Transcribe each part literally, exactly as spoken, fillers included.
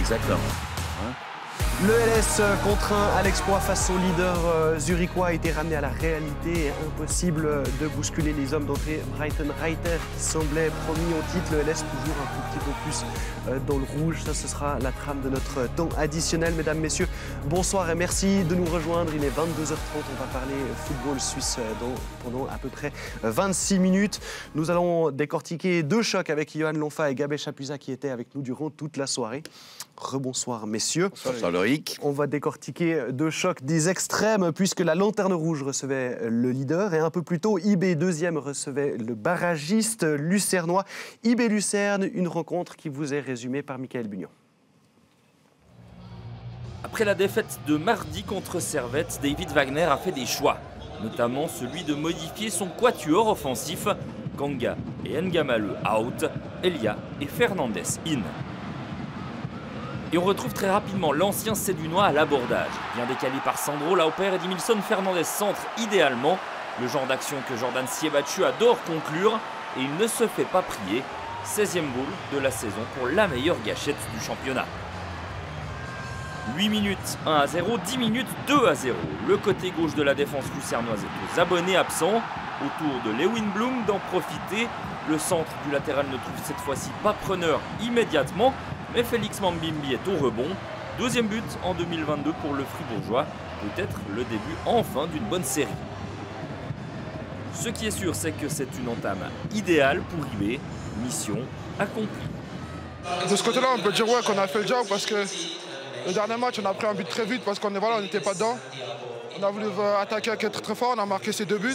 Exactement. Hein? Le L S contraint à l'exploit face au leader euh, zurichois a été ramené à la réalité. Impossible de bousculer les hommes d'entrée Brighton Reiter qui semblait promis au titre. Le L S toujours un tout petit peu plus euh, dans le rouge. Ça, ce sera la trame de notre temps additionnel. Mesdames, messieurs, bonsoir et merci de nous rejoindre. Il est vingt-deux heures trente. On va parler football suisse dans, pendant à peu près vingt-six minutes. Nous allons décortiquer deux chocs avec Johan Lonfa et Gabé Chapuisat qui étaient avec nous durant toute la soirée. Rebonsoir, messieurs. Bonsoir, Loïc. On va décortiquer deux chocs des extrêmes puisque la Lanterne Rouge recevait le leader et un peu plus tôt, I B deuxième recevait le barragiste lucernois. I B Lucerne, une rencontre qui vous est résumée par Michael Bugnon. Après la défaite de mardi contre Servette, David Wagner a fait des choix, notamment celui de modifier son quatuor offensif. Kanga et Ngamale out, Elia et Fernandez in. Et on retrouve très rapidement l'ancien Cédunois à l'abordage. Bien décalé par Sandro Lauper, Edmilson Fernandez centre idéalement. Le genre d'action que Jordan Siebatcheu adore conclure. Et il ne se fait pas prier. seizième goal de la saison pour la meilleure gâchette du championnat. huit minutes un à zéro, dix minutes deux à zéro. Le côté gauche de la défense lucernoise est aux abonnés absents. Autour de Lewin Blum d'en profiter. Le centre du latéral ne trouve cette fois-ci pas preneur immédiatement. Mais Félix Mambimbi est au rebond. Deuxième but en deux mille vingt-deux pour le Fribourgeois. Peut-être le début enfin d'une bonne série. Ce qui est sûr, c'est que c'est une entame idéale pour I B. Mission accomplie. De ce côté-là, on peut dire ouais, qu'on a fait le job parce que le dernier match, on a pris un but très vite parce qu'on voilà, on n'était pas dedans. On a voulu attaquer avec être très fort, on a marqué ces deux buts.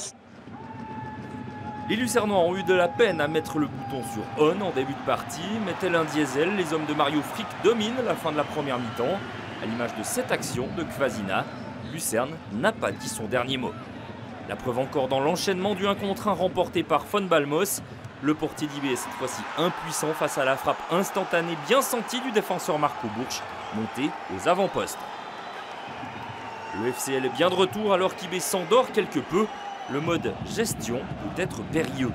Les Lucernois ont eu de la peine à mettre le bouton sur on en début de partie, mais tel un diesel, les hommes de Mario Frick dominent la fin de la première mi-temps. À l'image de cette action de Kvasina, Lucerne n'a pas dit son dernier mot. La preuve encore dans l'enchaînement du un contre un remporté par Von Balmos. Le portier d'I B est cette fois-ci impuissant face à la frappe instantanée bien sentie du défenseur Marco Burch, monté aux avant-postes. Le F C L est bien de retour alors qu'I B s'endort quelque peu. Le mode gestion peut être périlleux.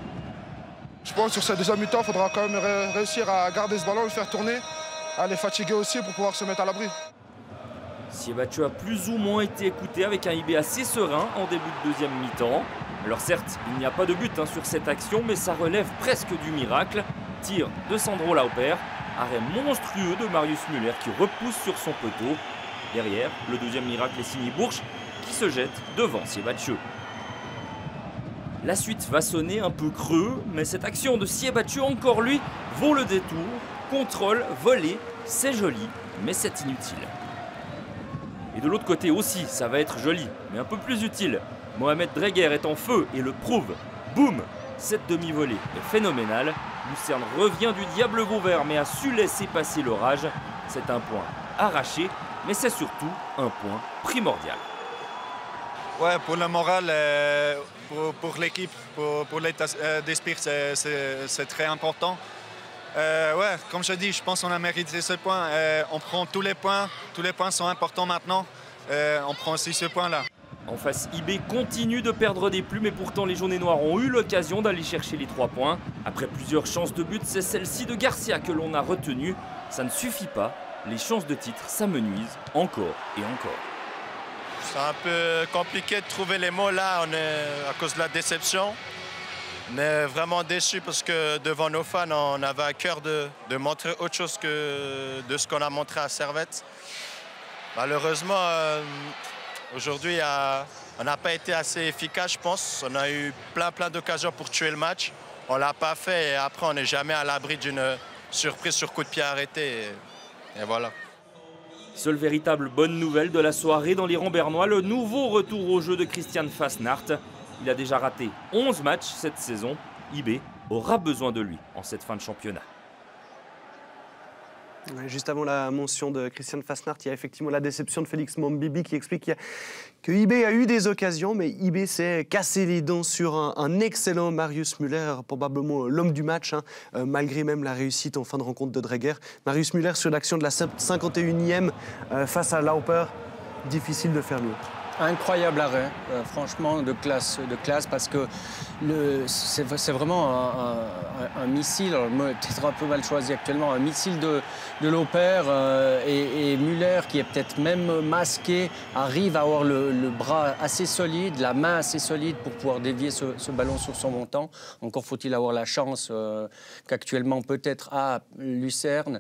Je pense que sur cette deuxième mi-temps, il faudra quand même ré réussir à garder ce ballon, le faire tourner, à les fatiguer aussi pour pouvoir se mettre à l'abri. Siebatcheu a plus ou moins été écouté avec un I B assez serein en début de deuxième mi-temps. Alors certes, il n'y a pas de but hein, sur cette action, mais ça relève presque du miracle. Tir de Sandro Lauper, arrêt monstrueux de Marius Müller qui repousse sur son poteau. Derrière, le deuxième miracle est signé Burch qui se jette devant Siebatcheu. La suite va sonner un peu creux, mais cette action de Siebatcheu, encore lui, vaut le détour. Contrôle, volé, c'est joli, mais c'est inutile. Et de l'autre côté aussi, ça va être joli, mais un peu plus utile. Mohamed Dreger est en feu et le prouve. Boum! Cette demi-volée est phénoménale. Lucerne revient du diable vauvert, mais a su laisser passer l'orage. C'est un point arraché, mais c'est surtout un point primordial. Ouais, pour le moral, euh, pour, pour l'équipe, pour, pour l'état euh, d'esprit, c'est très important. Euh, ouais, comme je dis, je pense qu'on a mérité ce point. Euh, on prend tous les points, tous les points sont importants maintenant. Euh, on prend aussi ce point-là. En face, I B continue de perdre des plumes et pourtant les jaunes et noirs ont eu l'occasion d'aller chercher les trois points. Après plusieurs chances de but, c'est celle-ci de Garcia que l'on a retenue. Ça ne suffit pas, les chances de titre s'amenuisent encore et encore. C'est un peu compliqué de trouver les mots là, on est à cause de la déception. On est vraiment déçus parce que devant nos fans, on avait à cœur de, de montrer autre chose que de ce qu'on a montré à Servette. Malheureusement, euh, aujourd'hui, on n'a pas été assez efficace, je pense. On a eu plein, plein d'occasions pour tuer le match. On ne l'a pas fait et après, on n'est jamais à l'abri d'une surprise sur coup de pied arrêté. Et, et voilà. Seule véritable bonne nouvelle de la soirée dans les rangs bernois, le nouveau retour au jeu de Christian Fasnacht. Il a déjà raté onze matchs cette saison. I B aura besoin de lui en cette fin de championnat. Juste avant la mention de Christian Fasnacht, il y a effectivement la déception de Félix Mambimbi qui explique que I B a eu des occasions, mais I B s'est cassé les dents sur un, un excellent Marius Müller, probablement l'homme du match, hein, euh, malgré même la réussite en fin de rencontre de Dreger. Marius Müller sur l'action de la cinquante et unième euh, face à Lauper, difficile de faire mieux. Incroyable arrêt, euh, franchement de classe, de classe parce que c'est vraiment un, un, un missile, peut-être un peu mal choisi actuellement, un missile de, de l'Opère euh, et, et Müller qui est peut-être même masqué, arrive à avoir le, le bras assez solide, la main assez solide pour pouvoir dévier ce, ce ballon sur son montant. Encore faut-il avoir la chance euh, qu'actuellement peut-être à Lucerne,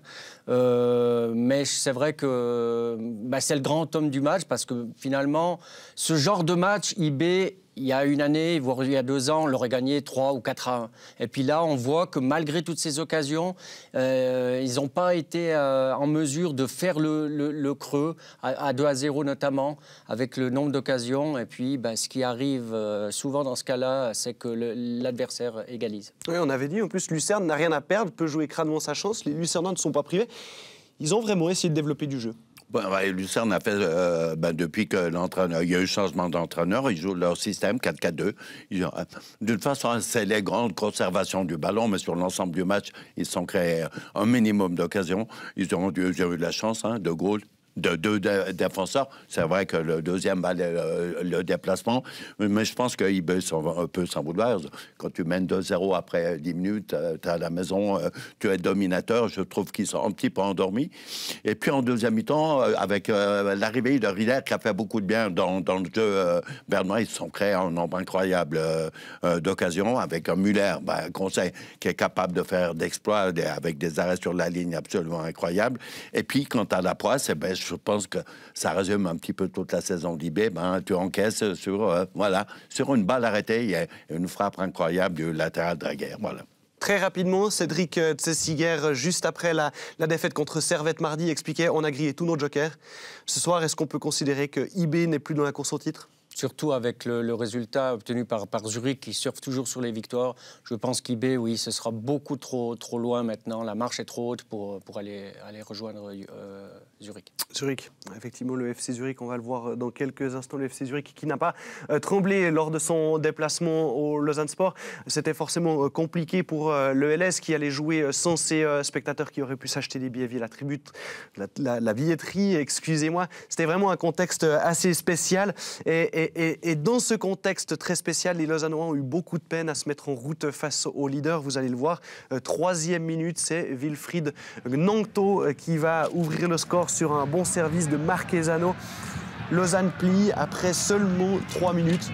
euh, mais c'est vrai que bah, c'est le grand homme du match parce que finalement, ce genre de match, I B, il y a une année, voire il y a deux ans, on l'aurait gagné trois ou quatre à un. Et puis là, on voit que malgré toutes ces occasions, euh, ils n'ont pas été euh, en mesure de faire le, le, le creux, à, à deux à zéro notamment, avec le nombre d'occasions. Et puis, ben, ce qui arrive euh, souvent dans ce cas-là, c'est que l'adversaire égalise. Oui, on avait dit, en plus, Lucerne n'a rien à perdre, peut jouer crânement sa chance. Les Lucernois ne sont pas privés. Ils ont vraiment essayé de développer du jeu. Ben, ouais, Lucerne a fait, euh, ben, depuis que l'entraîneur, il y a eu changement d'entraîneur, ils jouent leur système quatre quatre deux. Euh, D'une façon, c'est les grandes conservations du ballon, mais sur l'ensemble du match, ils se sont créés un minimum d'occasions. Ils ont, ils ont eu de la chance, hein, de goal. De deux dé défenseurs. C'est vrai que le deuxième balle est le, le déplacement, mais je pense qu'ils sont un peu sans vouloir. Quand tu mènes deux zéro après dix minutes, tu es à la maison, tu es dominateur. Je trouve qu'ils sont un petit peu endormis. Et puis en deuxième mi-temps, avec euh, l'arrivée de Rieder qui a fait beaucoup de bien dans, dans le jeu euh, bernois, ils se sont créés un nombre incroyable euh, euh, d'occasions avec un Müller, ben, conseil qui est capable de faire d'exploits avec des arrêts sur la ligne absolument incroyables. Et puis quant à la Poisse, eh ben, je pense que ça résume un petit peu toute la saison d'I B. Ben, tu encaisses sur, euh, voilà, sur une balle arrêtée. Il y a une frappe incroyable du latéral Draguer. Voilà. Très rapidement, Cédric Tsessiger, juste après la, la défaite contre Servette mardi, expliquait « On a grillé tous nos jokers ». Ce soir, est-ce qu'on peut considérer que I B n'est plus dans la course au titre ? Surtout avec le, le résultat obtenu par, par Zurich qui surfe toujours sur les victoires. Je pense qu'I B, oui, ce sera beaucoup trop, trop loin maintenant. La marche est trop haute pour, pour aller, aller rejoindre euh, Zurich. Zurich, effectivement, le F C Zurich, on va le voir dans quelques instants. Le F C Zurich qui n'a pas euh, tremblé lors de son déplacement au Lausanne Sport. C'était forcément euh, compliqué pour euh, le L S qui allait jouer euh, sans ses euh, spectateurs qui auraient pu s'acheter des billets via la tribune, la, la, la billetterie, excusez-moi. C'était vraiment un contexte assez spécial. Et, et Et, et dans ce contexte très spécial, les Lausannois ont eu beaucoup de peine à se mettre en route face au leader. Vous allez le voir, euh, troisième minute, c'est Wilfried Gnonto euh, qui va ouvrir le score sur un bon service de Marquezano. Lausanne plie après seulement trois minutes.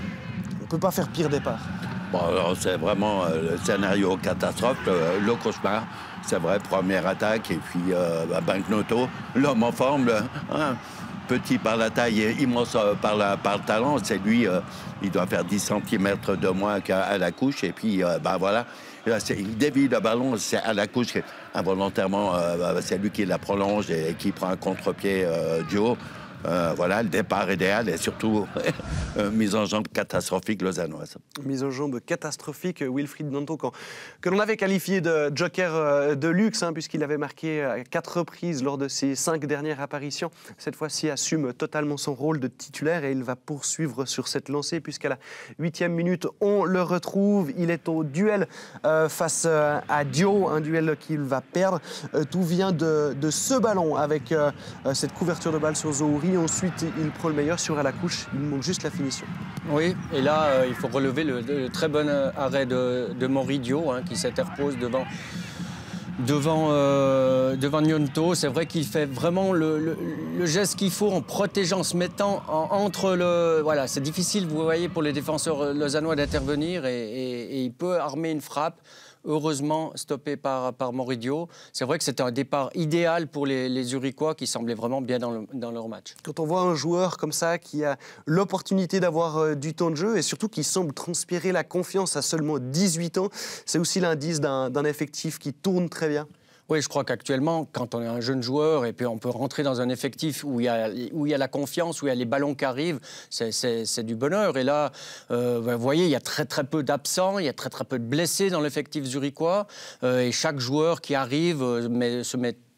On ne peut pas faire pire départ. Bon, alors c'est vraiment euh, le scénario catastrophe, le, le cauchemar. C'est vrai, première attaque, et puis euh, ben, Gnonto, l'homme en forme, le, hein, petit par la taille et immense par, la, par le talent. C'est lui, euh, il doit faire dix centimètres de moins qu'à la couche. Et puis, euh, ben voilà, là, il dévie le ballon, c'est à la couche. Involontairement, euh, c'est lui qui la prolonge et qui prend un contre-pied euh, du haut. Euh, voilà, le départ idéal et surtout euh, mise en jambe catastrophique lausannoise. Mise en jambe catastrophique, Wilfried Gnonto, que l'on avait qualifié de joker euh, de luxe, hein, puisqu'il avait marqué à quatre reprises lors de ses cinq dernières apparitions. Cette fois-ci, assume totalement son rôle de titulaire et il va poursuivre sur cette lancée, puisqu'à la huitième minute, on le retrouve. Il est au duel euh, face euh, à Dio, un duel qu'il va perdre. Euh, tout vient de, de ce ballon avec euh, cette couverture de balle sur Zouri. Ensuite, il prend le meilleur sur à la couche. Il manque juste la finition. Oui, et là, euh, il faut relever le, le très bon arrêt de, de Moridio, hein, qui s'interpose devant, devant, euh, devant Gnonto. C'est vrai qu'il fait vraiment le, le, le geste qu'il faut en protégeant, en se mettant en, entre le... Voilà, c'est difficile, vous voyez, pour les défenseurs lausannois d'intervenir et, et, et il peut armer une frappe. Heureusement stoppé par, par Moridio. C'est vrai que c'était un départ idéal pour les, les Zurichois qui semblaient vraiment bien dans, le, dans leur match. Quand on voit un joueur comme ça qui a l'opportunité d'avoir euh, du temps de jeu et surtout qui semble transpirer la confiance à seulement dix-huit ans, c'est aussi l'indice d'un d'un effectif qui tourne très bien. Oui, je crois qu'actuellement, quand on est un jeune joueur et puis on peut rentrer dans un effectif où il y a, où il y a la confiance, où il y a les ballons qui arrivent, c'est du bonheur. Et là, euh, vous voyez, il y a très très peu d'absents, il y a très très peu de blessés dans l'effectif zurichois. Euh, et chaque joueur qui arrive euh, met, se met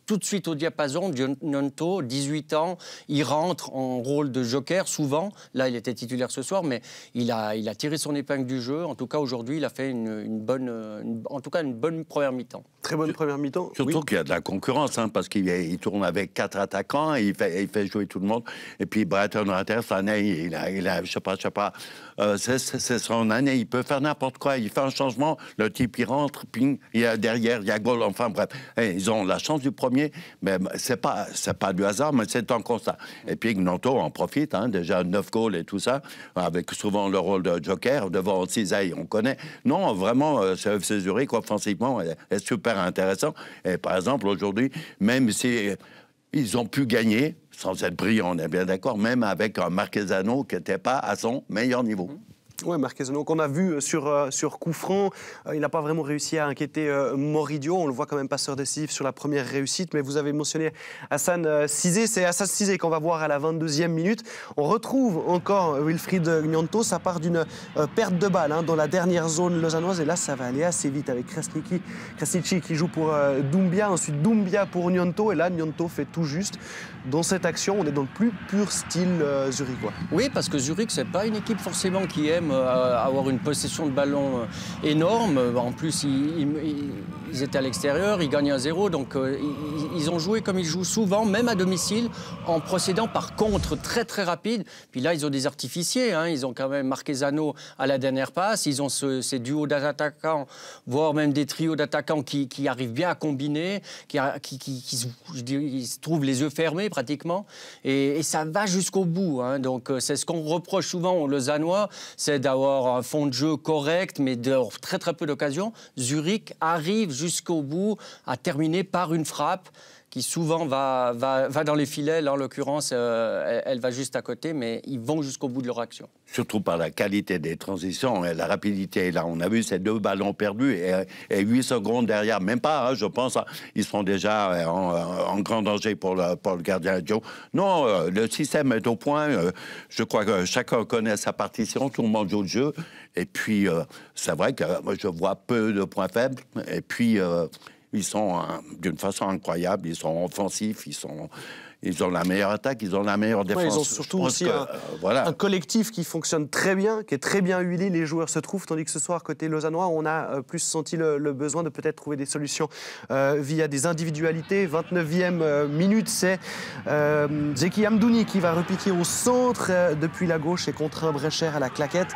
tout de suite au diapason. Gnonto, dix-huit ans, il rentre en rôle de joker souvent. Là, il était titulaire ce soir, mais il a, il a tiré son épingle du jeu. En tout cas, aujourd'hui, il a fait une, une bonne, une, en tout cas, une bonne première mi-temps. Très bonne première mi-temps. Surtout oui. qu'il y a de la concurrence, hein, parce qu'il il tourne avec quatre attaquants, et il fait, il fait jouer tout le monde. Et puis Brighton Raiders, cette année, il a, il a, je sais pas, je sais pas, euh, c'est son année, il peut faire n'importe quoi. Il fait un changement, le type il rentre, ping, il y a derrière, il y a goal, enfin bref. Et ils ont la chance du premier, mais c'est pas, c'est pas du hasard, mais c'est un constat. Et puis Gnonto en profite, hein, déjà neuf goals et tout ça, avec souvent le rôle de joker, devant Cisaille, on connaît. Non, vraiment, euh, ce F C Zurich, offensivement, est, est super intéressant. Et par exemple, aujourd'hui, même si ils ont pu gagner, sans être brillants, on est bien d'accord, même avec un Marquezano qui n'était pas à son meilleur niveau. Mmh. Oui, Marquezano, qu'on a vu sur, euh, sur coup franc, euh, il n'a pas vraiment réussi à inquiéter euh, Moridio. On le voit quand même passeur décisif sur la première réussite. Mais vous avez mentionné Hassan euh, Cizé. C'est Hassan Cizé qu'on va voir à la vingt-deuxième minute. On retrouve encore Wilfried Gnonto. Ça part d'une euh, perte de balle hein, dans la dernière zone lausannoise. Et là, ça va aller assez vite avec Krasniqi, Krasniqi qui joue pour euh, Doumbia. Ensuite, Doumbia pour Gnonto. Et là, Gnonto fait tout juste. Dans cette action, on est dans le plus pur style euh, zurichois. Oui, parce que Zurich, c'est pas une équipe forcément qui aime euh, avoir une possession de ballon euh, énorme. En plus, ils, ils, ils étaient à l'extérieur, ils gagnent à zéro. Donc, euh, ils, ils ont joué comme ils jouent souvent, même à domicile, en procédant par contre très très rapide. Puis là, ils ont des artificiers. Hein. Ils ont quand même Marquezano à la dernière passe. Ils ont ce, ces duos d'attaquants, voire même des trios d'attaquants qui, qui arrivent bien à combiner, qui, qui, qui, qui je dirais, ils se trouvent les yeux fermés pratiquement, et, et ça va jusqu'au bout. Hein. Donc c'est ce qu'on reproche souvent aux Lausannois, c'est d'avoir un fond de jeu correct, mais de très très peu d'occasions. Zurich arrive jusqu'au bout à terminer par une frappe qui souvent va, va, va dans les filets. Là, en l'occurrence, euh, elle, elle va juste à côté, mais ils vont jusqu'au bout de leur action. Surtout par la qualité des transitions et la rapidité. Là, on a vu ces deux ballons perdus et, et huit secondes derrière, même pas, hein, je pense, hein, ils sont déjà en, en grand danger pour le, pour le gardien Joe. Non, euh, le système est au point. Euh, je crois que chacun connaît sa partition, tout le monde joue le jeu. Et puis, euh, c'est vrai que moi, je vois peu de points faibles. Et puis... Euh, Ils sont hein, d'une façon incroyable, ils sont offensifs, ils, sont, ils ont la meilleure attaque, ils ont la meilleure défense. Ouais, ils ont surtout aussi que, un, euh, voilà. un collectif qui fonctionne très bien, qui est très bien huilé, les joueurs se trouvent, tandis que ce soir, côté lausannois, on a euh, plus senti le, le besoin de peut-être trouver des solutions euh, via des individualités. vingt-neuvième euh, minute, c'est euh, Zeki Amdouni qui va repiquer au centre euh, depuis la gauche et contraint Brecher à la claquette.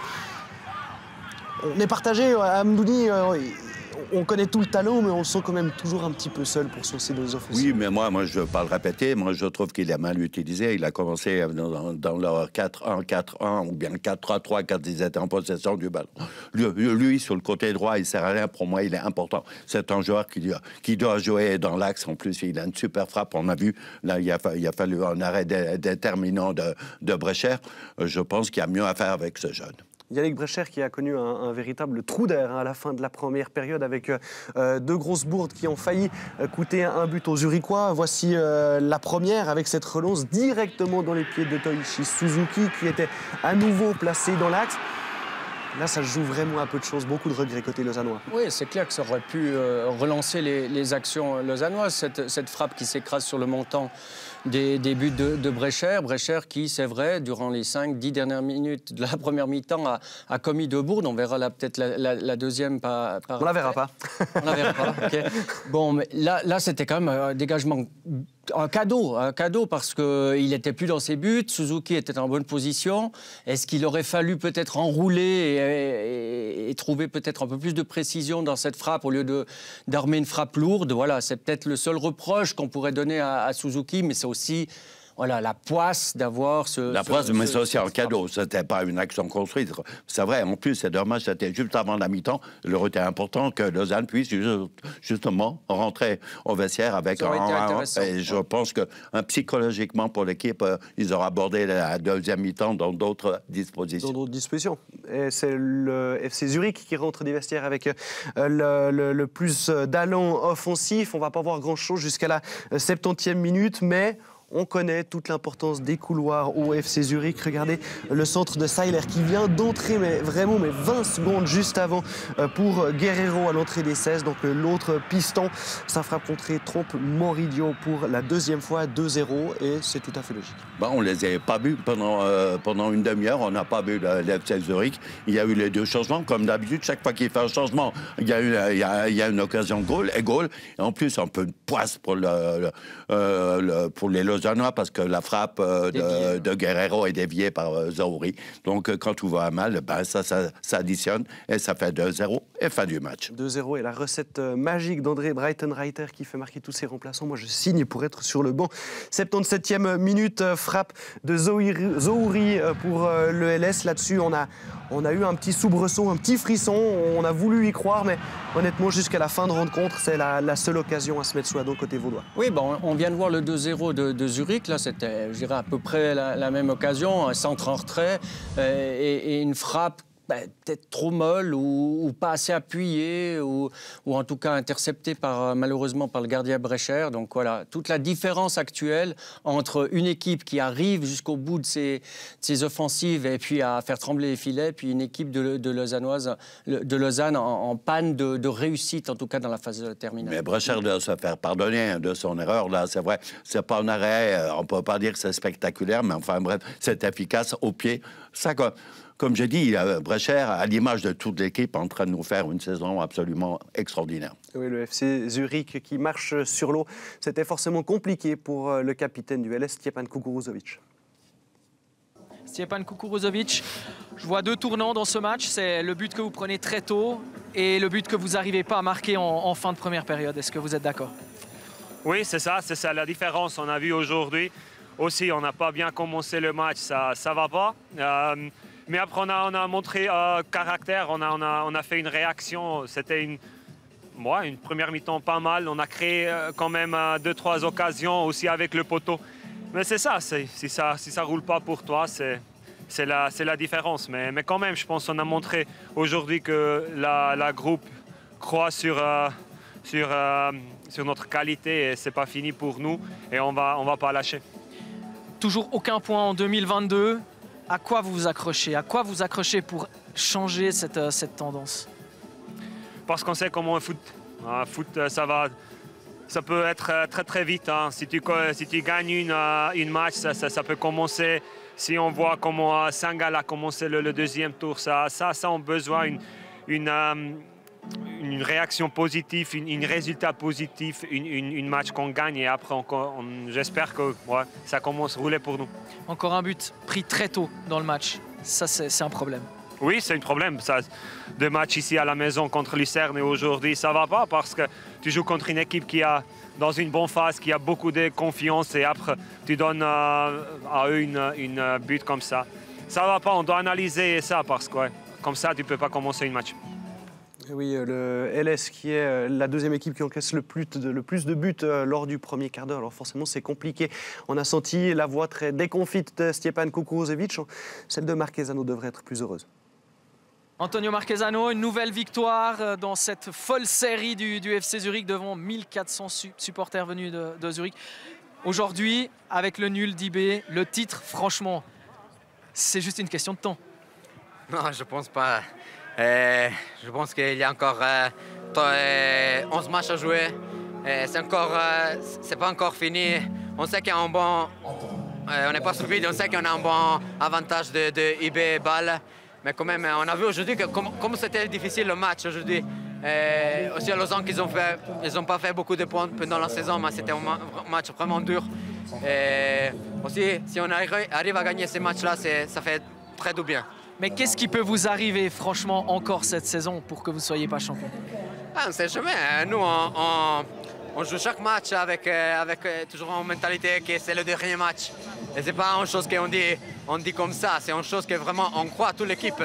On est partagé, Amdouni... Euh, on connaît tout le talent, mais on le sent quand même toujours un petit peu seul pour saucer nos offensives. Oui, mais moi, moi je ne veux pas le répéter. Moi, je trouve qu'il est mal utilisé. Il a commencé dans, dans leur quatre un quatre un ou bien quatre trois trois quand ils étaient en possession du ballon. Lui, lui, sur le côté droit, il ne sert à rien. Pour moi, il est important. C'est un joueur qui, qui doit jouer dans l'axe. En plus, il a une super frappe. On a vu, là, il a, il a fallu un arrêt dé, déterminant de, de Brecher. Je pense qu'il y a mieux à faire avec ce jeune. Yannick Brecher qui a connu un, un véritable trou d'air hein, à la fin de la première période avec euh, deux grosses bourdes qui ont failli euh, coûter un but aux Zurichois. Voici euh, la première avec cette relance directement dans les pieds de Toichi Suzuki qui était à nouveau placé dans l'axe. Là, ça joue vraiment un peu de choses, beaucoup de regrets côté lausannois. Oui, c'est clair que ça aurait pu euh, relancer les, les actions lausannoises, cette, cette frappe qui s'écrase sur le montant des, des buts de, de Brecher. Brecher qui, c'est vrai, durant les cinq dix dernières minutes de la première mi-temps, a, a commis deux bourdes. On verra là peut-être la, la, la deuxième par... par On la verra pas. On la verra pas, ok. Bon, mais là, là c'était quand même un dégagement... Un cadeau, un cadeau parce qu'il n'était plus dans ses buts, Suzuki était en bonne position. Est-ce qu'il aurait fallu peut-être enrouler et, et, et trouver peut-être un peu plus de précision dans cette frappe au lieu de, d'armer une frappe lourde? Voilà, c'est peut-être le seul reproche qu'on pourrait donner à, à Suzuki, mais c'est aussi... Voilà, la poisse d'avoir ce... La ce, poisse, ce, mais c'est ce, aussi un cadeau. Ce n'était pas une action construite. C'est vrai, en plus, c'est dommage, c'était juste avant la mi-temps. Il aurait été important que Lausanne puisse justement rentrer au vestiaire avec un... un et je pense que hein, psychologiquement, pour l'équipe, euh, ils auraient abordé la deuxième mi-temps dans d'autres dispositions. Dans d'autres dispositions. Et c'est le F C Zurich qui rentre des vestiaires avec euh, le, le, le plus d'allants offensifs. On ne va pas voir grand-chose jusqu'à la septantième minute, mais... On connaît toute l'importance des couloirs au F C Zurich. Regardez le centre de Seiler qui vient d'entrer, mais vraiment mais vingt secondes juste avant pour Guerreiro à l'entrée des seize. Donc l'autre piston, sa frappe contrée trompe Moridio pour la deuxième fois, deux zéro, et c'est tout à fait logique. Bon, on ne les avait pas vus pendant, euh, pendant une demi-heure. On n'a pas vu le, le F C Zurich. Il y a eu les deux changements. Comme d'habitude, chaque fois qu'il fait un changement, il y a, eu, il y a, il y a une occasion de goal. Et goal. Et en plus, un peu de poisse pour, le, le, euh, le, pour les Lausannois parce que la frappe euh, de, de Guerreiro est déviée par euh, Zahouri. Donc, euh, quand tout va mal, ben, ça, ça, ça additionne et ça fait deux zéro et fin du match. deux zéro et la recette euh, magique d'André Breitenreiter qui fait marquer tous ses remplaçants. Moi, je signe pour être sur le banc. septante-septième minute, euh, frappe de Zahouri, Zahouri euh, pour euh, le L S. Là-dessus, on a, on a eu un petit soubresaut, un petit frisson. On a voulu y croire, mais honnêtement, jusqu'à la fin de rencontre, c'est la, la seule occasion à se mettre sous la dent côté vaudois. Oui, bon, on vient de voir le deux zéro de, de Zurich. Là, c'était, je dirais, à peu près la, la même occasion. Un centre en retrait euh, et, et une frappe ben, peut-être trop molle ou, ou pas assez appuyée ou, ou en tout cas interceptée par, malheureusement par le gardien Brecher. Donc voilà, toute la différence actuelle entre une équipe qui arrive jusqu'au bout de ses, de ses offensives et puis à faire trembler les filets, puis une équipe de, de, Lausannoise, de Lausanne en, en panne de, de réussite, en tout cas dans la phase terminale. Mais Brecher doit se faire pardonner de son erreur, là, c'est vrai. C'est pas un arrêt, on peut pas dire que c'est spectaculaire, mais enfin bref, c'est efficace au pied. Ça, quoi. Comme je dis, Brecher, à l'image de toute l'équipe, en train de nous faire une saison absolument extraordinaire. Oui, le F C Zurich qui marche sur l'eau, c'était forcément compliqué pour le capitaine du L S, Stjepan Kukuruzovic. Stjepan Kukuruzovic, je vois deux tournants dans ce match. C'est le but que vous prenez très tôt et le but que vous n'arrivez pas à marquer en, en fin de première période. Est-ce que vous êtes d'accord? Oui, c'est ça, c'est ça la différence. On a vu aujourd'hui aussi, on n'a pas bien commencé le match, ça ne va pas. Euh, Mais après, on a, on a montré euh, caractère, on a, on, a, on a fait une réaction. C'était une, ouais, une première mi-temps pas mal. On a créé euh, quand même euh, deux, trois occasions aussi avec le poteau. Mais c'est ça, si ça si ça roule pas pour toi, c'est la, la différence. Mais, mais quand même, je pense qu'on a montré aujourd'hui que la, la groupe croit sur, euh, sur, euh, sur notre qualité et c'est pas fini pour nous. Et on va, on va pas lâcher. Toujours aucun point en deux mille vingt-deux. À quoi vous vous accrochez? À quoi vous accrochez pour changer cette, euh, cette tendance? Parce qu'on sait comment un foot, un foot ça, va, ça peut être très très vite. Hein. Si, tu, si tu gagnes une, une match, ça, ça, ça peut commencer. Si on voit comment Sangal a commencé le, le deuxième tour, ça, ça, ça on a besoin d'une une, une, une réaction positive, une, une résultat positif, une, une, une match qu'on gagne et après on, on, j'espère que ouais, ça commence à rouler pour nous. Encore un but pris très tôt dans le match, ça c'est un problème. Oui, c'est un problème. Ça, deux matchs ici à la maison contre Lucerne et aujourd'hui, ça ne va pas parce que tu joues contre une équipe qui a dans une bonne phase, qui a beaucoup de confiance et après tu donnes euh, à eux une, une but comme ça. Ça ne va pas, on doit analyser ça parce que ouais, comme ça tu ne peux pas commencer un match. Oui, le L S qui est la deuxième équipe qui encaisse le plus de, le plus de buts lors du premier quart d'heure. Alors forcément, c'est compliqué. On a senti la voix très déconfite de Stjepan Kukuruzovic. Celle de Marquezano devrait être plus heureuse. Antonio Marquezano, une nouvelle victoire dans cette folle série du, du F C Zurich devant mille quatre cents su supporters venus de, de Zurich. Aujourd'hui, avec le nul d'I B, le titre, franchement, c'est juste une question de temps. Non, je pense pas. Euh, je pense qu'il y a encore euh, euh, onze matchs à jouer. Euh, c'est encore, euh, c'est pas encore fini. On sait qu'il y a un bon, euh, on n'est pas stupide. On sait qu'on a un bon avantage de, de I B balle. Mais quand même, on a vu aujourd'hui que comme, comme c'était difficile le match aujourd'hui. Euh, aussi à Lausanne, qu'ils ont fait, ils n'ont pas fait beaucoup de points pendant la saison, mais c'était un match vraiment dur. Et aussi, si on arrive à gagner ces matchs-là, ça fait très du bien. Mais qu'est-ce qui peut vous arriver, franchement, encore cette saison pour que vous ne soyez pas champion? Ah, on ne sait jamais. Nous, on, on, on joue chaque match avec, avec toujours une mentalité que c'est le dernier match. Et ce n'est pas une chose qu'on dit, on dit comme ça, c'est une chose que vraiment on croit à toute l'équipe.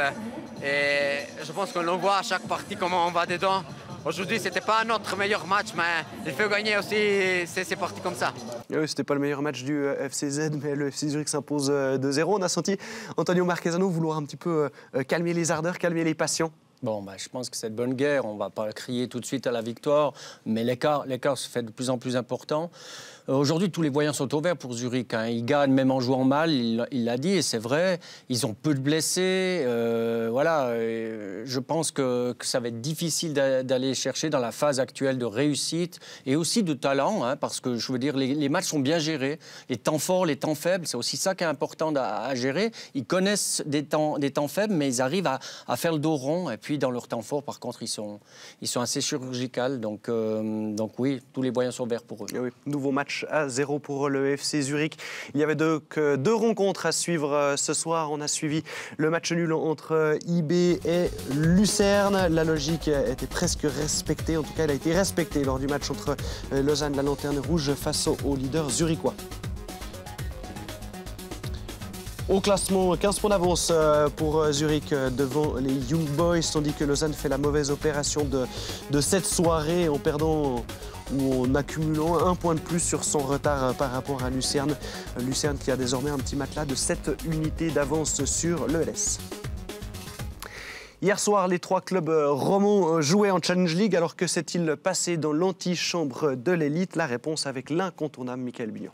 Et je pense qu'on le voit à chaque partie comment on va dedans. Aujourd'hui, ce n'était pas notre meilleur match, mais il faut gagner aussi ces parties comme ça. Oui, ce n'était pas le meilleur match du F C Z, mais le F C Zurich s'impose deux zéro. On a senti Antonio Marquezano vouloir un petit peu calmer les ardeurs, calmer les passions. Bon, bah, je pense que c'est de bonne guerre. On ne va pas crier tout de suite à la victoire, mais l'écart, l'écart se fait de plus en plus important. Euh, aujourd'hui, tous les voyants sont au vert pour Zurich. Hein. Ils gagnent même en jouant mal, il, il l'a dit, et c'est vrai. Ils ont peu de blessés. Euh, voilà, et je pense que, que ça va être difficile d'a, d'aller chercher dans la phase actuelle de réussite et aussi de talent, hein, parce que je veux dire, les, les matchs sont bien gérés. Les temps forts, les temps faibles, c'est aussi ça qui est important à, à gérer. Ils connaissent des temps, des temps faibles, mais ils arrivent à, à faire le dos rond. Et puis, dans leur temps fort, par contre, ils sont, ils sont assez chirurgicaux. Donc, euh, donc oui, tous les voyants sont verts pour eux. Et oui, nouveau match à zéro pour le F C Zurich. Il y avait deux, que deux rencontres à suivre ce soir. On a suivi le match nul entre I B et Lucerne. La logique était presque respectée. En tout cas, elle a été respectée lors du match entre Lausanne, la Lanterne Rouge, face au leader zurichois. Au classement, quinze points d'avance pour Zurich devant les Young Boys, tandis que Lausanne fait la mauvaise opération de, de cette soirée en perdant ou en accumulant un point de plus sur son retard par rapport à Lucerne. Lucerne qui a désormais un petit matelas de sept unités d'avance sur l'E L S. Hier soir, les trois clubs romans jouaient en Challenge League. Alors que s'est-il passé dans l'antichambre de l'élite? La réponse avec l'incontournable Michael Bignon.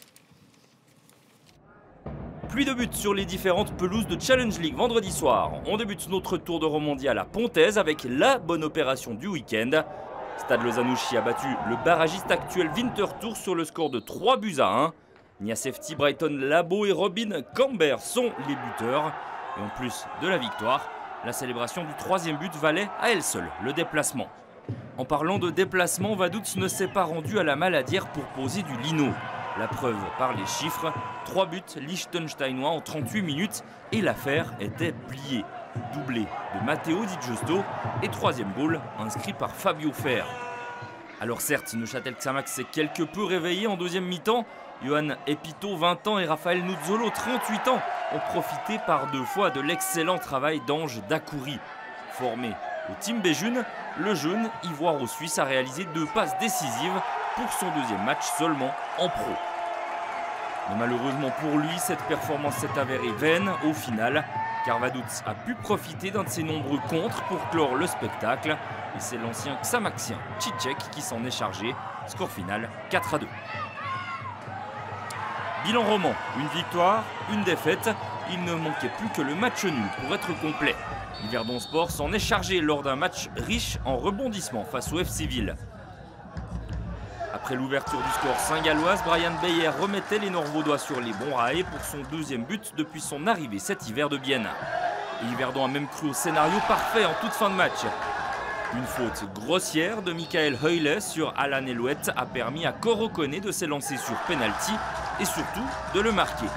Pluie de buts sur les différentes pelouses de Challenge League vendredi soir. On débute notre tour de Romandie à la Pontaise avec la bonne opération du week-end. Stade Lausanne-Ouchy a battu le barragiste actuel Winterthur sur le score de trois buts à un. Niasefti, Brighton, Labo et Robin Camber sont les buteurs. Et en plus de la victoire, la célébration du troisième but valait à elle seule le déplacement. En parlant de déplacement, Vaduz ne s'est pas rendu à la Maladière pour poser du lino. La preuve par les chiffres, trois buts liechtensteinois en trente-huit minutes et l'affaire était pliée. Doublé de Matteo Di Giusto et troisième goal inscrit par Fabio Fer. Alors certes, Neuchâtel Xamax s'est quelque peu réveillé en deuxième mi-temps. Johan Epito, vingt ans, et Raphaël Nuzzolo, trente-huit ans, ont profité par deux fois de l'excellent travail d'Ange Dakouri. Formé au Team Béjune, le jeune ivoiro-suisse a réalisé deux passes décisives pour son deuxième match seulement en pro. Mais malheureusement pour lui, cette performance s'est avérée vaine au final, car Vaduz a pu profiter d'un de ses nombreux contres pour clore le spectacle. Et c'est l'ancien Xamaxien Cicek qui s'en est chargé. Score final quatre à deux. Bilan roman, une victoire, une défaite. Il ne manquait plus que le match nul pour être complet. Yverdon Sport s'en est chargé lors d'un match riche en rebondissements face au F C Ville. Après l'ouverture du score saint-galloise, Brian Beyer remettait les Nord-Vaudois sur les bons rails pour son deuxième but depuis son arrivée cet hiver de Bienne. Et Yverdon a même cru au scénario parfait en toute fin de match. Une faute grossière de Michael Heule sur Alan Elouette a permis à Corocone de s'élancer sur penalty et surtout de le marquer.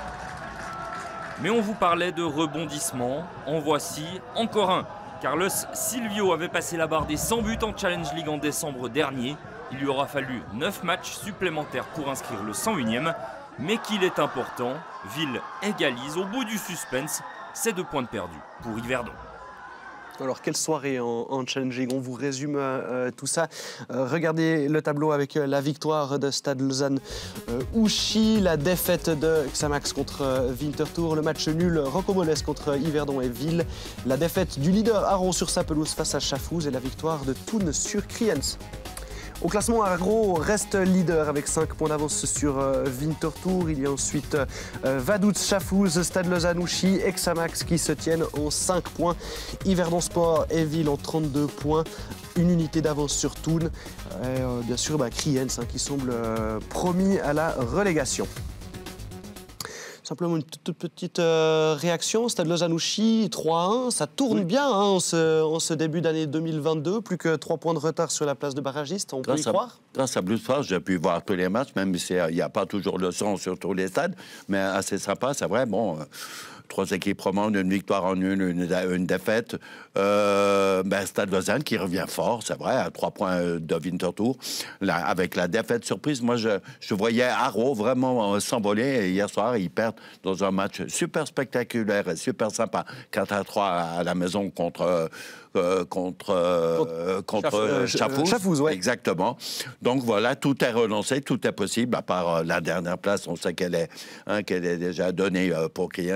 Mais on vous parlait de rebondissement, en voici encore un. Carlos Silvio avait passé la barre des cent buts en Challenge League en décembre dernier. Il lui aura fallu neuf matchs supplémentaires pour inscrire le cent unième. Mais qu'il est important, Ville égalise au bout du suspense ses deux points de perdu pour Yverdon. Alors, quelle soirée en, en Challenge League? On vous résume euh, tout ça. Euh, regardez le tableau avec euh, la victoire de Stade Lausanne-Ouchy, euh, la défaite de Xamax contre euh, Winterthur, le match nul Roccomoles contre Yverdon et Ville, la défaite du leader Aron sur sa pelouse face à Schaffhouse et la victoire de Thun sur Kriens. Au classement, Argro reste leader avec cinq points d'avance sur euh, Winterthur. Il y a ensuite euh, Vaduz, Schaffhouse, Stade Lausanne-Ouchy et Xamax qui se tiennent en cinq points. Yverdon Sport et Ville en trente-deux points. Une unité d'avance sur Thun. Et euh, bien sûr, bah, Kriens hein, qui semble euh, promis à la relégation. Simplement une toute petite euh, réaction, Stade Lausanne-Ouchy, trois à un, ça tourne oui. bien hein, en, ce, en ce début d'année deux mille vingt-deux, plus que trois points de retard sur la place de barragiste, on peut y croire. Grâce à Blue Force, j'ai pu voir tous les matchs, même si il n'y a pas toujours le son sur tous les stades, mais assez sympa, c'est vrai, bon... Euh... Trois équipes romandes, une victoire en une, une, une défaite. Euh, ben Stade Lausanne qui revient fort, c'est vrai, à trois points de Winterthur. Là, avec la défaite surprise, moi, je, je voyais Haro vraiment s'envoler. Et hier soir, ils perdent dans un match super spectaculaire et super sympa. quatre à trois à la maison contre... Euh, contre euh, contre euh, Schaffhouse. Schaffhouse, ouais. Exactement. Donc voilà, tout est relancé, tout est possible, à part euh, la dernière place, on sait qu'elle est, hein, qu'elle est déjà donnée euh, pour Kriens.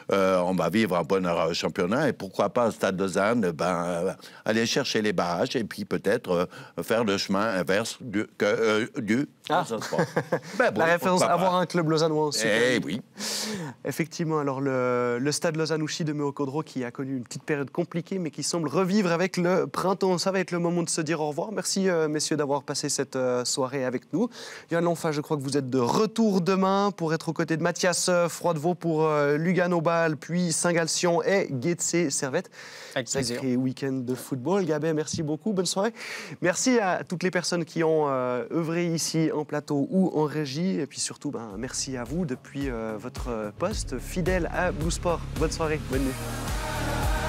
euh, on va vivre un bon championnat. Et pourquoi pas, au Stade Lausanne, ben, euh, aller chercher les barrages et puis peut-être euh, faire le chemin inverse du... Que, euh, du ah. ben, bon, La référence, avoir un club lausannois en Super Eh League. oui. Effectivement, alors le, le Stade Lausanne-Ouchy de Méo-Codro qui a connu une petite période compliquée, mais qui semble revivre avec le printemps. Ça va être le moment de se dire au revoir. Merci, euh, messieurs, d'avoir passé cette euh, soirée avec nous. Yann Lonfa, je crois que vous êtes de retour demain pour être aux côtés de Mathias euh, Froidevaux pour euh, Lugano-Bâle, puis Saint-Galcian et Guetze-Servette. Sacré week-end de football. Gabet, merci beaucoup. Bonne soirée. Merci à toutes les personnes qui ont euh, œuvré ici en plateau ou en régie. Et puis surtout, ben, merci à vous depuis euh, votre poste, fidèle à Blue Sport. Bonne soirée, bonne nuit.